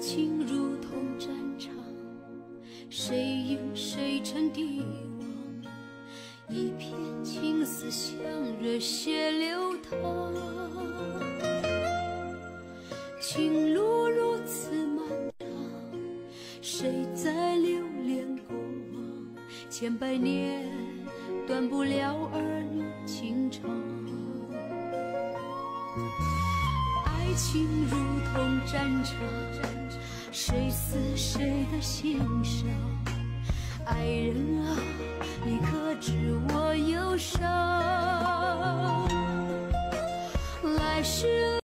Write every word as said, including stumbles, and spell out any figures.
情如同战场，谁赢谁成帝王，一片青丝像热血流淌。情路如此漫长，谁在留恋过往？千百年断不了儿女情长。爱情如同战场，谁死谁的心伤？爱人啊，你可知我忧伤？来时